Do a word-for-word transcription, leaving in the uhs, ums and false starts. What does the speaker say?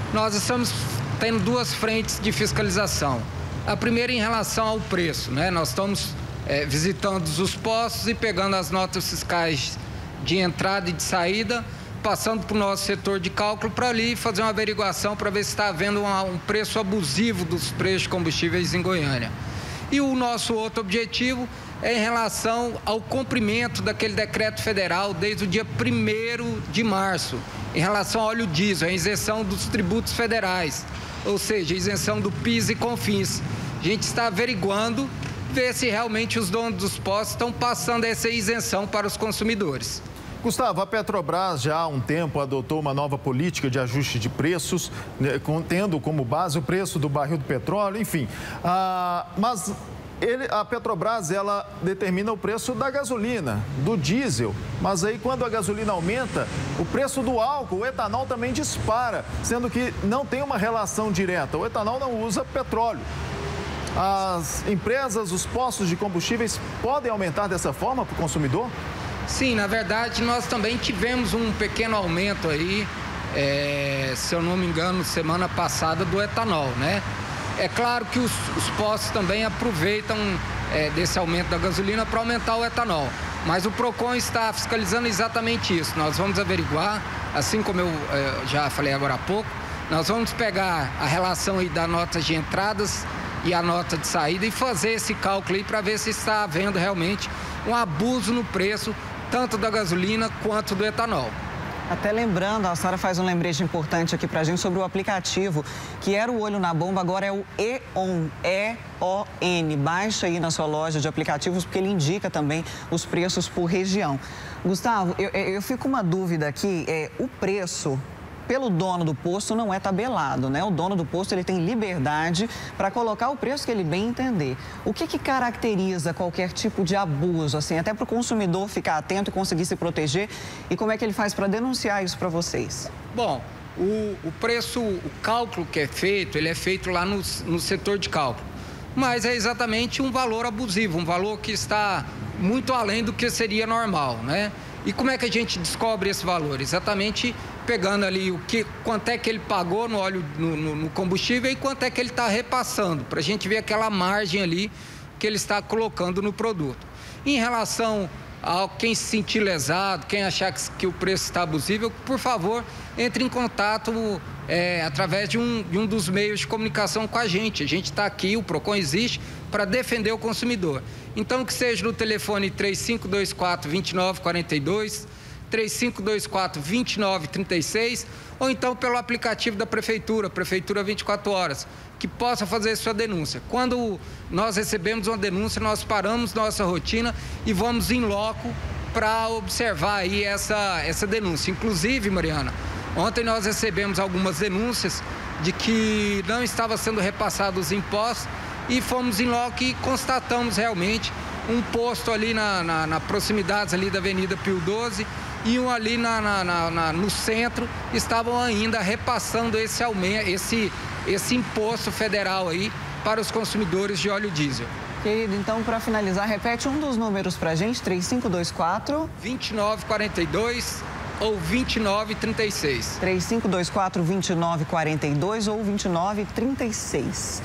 nós estamos tendo duas frentes de fiscalização. A primeira em relação ao preço, né? Nós estamos é, visitando os postos e pegando as notas fiscais de entrada e de saída, passando para o nosso setor de cálculo para ali fazer uma averiguação para ver se está havendo uma, um preço abusivo dos preços de combustíveis em Goiânia. E o nosso outro objetivo é em relação ao cumprimento daquele decreto federal desde o dia primeiro de março, em relação ao óleo diesel, a isenção dos tributos federais, ou seja, a isenção do PIS e CONFINS. A gente está averiguando, ver se realmente os donos dos postos estão passando essa isenção para os consumidores. Gustavo, a Petrobras já há um tempo adotou uma nova política de ajuste de preços, né, tendo como base o preço do barril do petróleo, enfim. Ah, mas ele, a Petrobras, ela determina o preço da gasolina, do diesel, mas aí quando a gasolina aumenta, o preço do álcool, o etanol também dispara, sendo que não tem uma relação direta. O etanol não usa petróleo. As empresas, os postos de combustíveis podem aumentar dessa forma para o consumidor? Sim, na verdade, nós também tivemos um pequeno aumento aí, é, se eu não me engano, semana passada do etanol, né? É claro que os, os postos também aproveitam é, desse aumento da gasolina para aumentar o etanol, mas o PROCON está fiscalizando exatamente isso. Nós vamos averiguar, assim como eu é, já falei agora há pouco, nós vamos pegar a relação aí da nota de entradas e a nota de saída e fazer esse cálculo aí para ver se está havendo realmente um abuso no preço tanto da gasolina quanto do etanol. Até lembrando, a senhora faz um lembrete importante aqui pra gente sobre o aplicativo, que era o Olho na Bomba, agora é o E-On, E O N. Baixa aí na sua loja de aplicativos, porque ele indica também os preços por região. Gustavo, eu, eu fico com uma dúvida aqui, é, o preço pelo dono do posto não é tabelado, né? O dono do posto, ele tem liberdade para colocar o preço que ele bem entender. O que que caracteriza qualquer tipo de abuso, assim, até para o consumidor ficar atento e conseguir se proteger? E como é que ele faz para denunciar isso para vocês? Bom, o, o preço, o cálculo que é feito, ele é feito lá no, no setor de cálculo. Mas é exatamente um valor abusivo, um valor que está muito além do que seria normal, né? E como é que a gente descobre esse valor? Exatamente pegando ali o que, quanto é que ele pagou no óleo, no, no, no combustível e quanto é que ele está repassando, para a gente ver aquela margem ali que ele está colocando no produto. Em relação a quem se sentir lesado, quem achar que, que o preço está abusivo, por favor, entre em contato é, através de um, de um dos meios de comunicação com a gente. A gente está aqui, o PROCON existe para defender o consumidor. Então, que seja no telefone três cinco dois quatro, dois nove quatro dois, três cinco dois quatro, dois nove três seis, ou então pelo aplicativo da Prefeitura, Prefeitura vinte e quatro horas, que possa fazer sua denúncia. Quando nós recebemos uma denúncia, nós paramos nossa rotina e vamos em loco para observar aí essa, essa denúncia. Inclusive, Mariana, ontem nós recebemos algumas denúncias de que não estava sendo repassados os impostos e fomos em loco e constatamos realmente um posto ali na, na, na proximidade ali da Avenida Pio doze e um ali na, na, na, na, no centro estavam ainda repassando esse aumento, esse, esse imposto federal aí para os consumidores de óleo diesel. Querido, então, para finalizar, repete um dos números para a gente, três cinco dois quatro... dois nove quatro dois ou dois nove três seis. três cinco dois quatro, dois nove quatro dois ou dois nove três seis.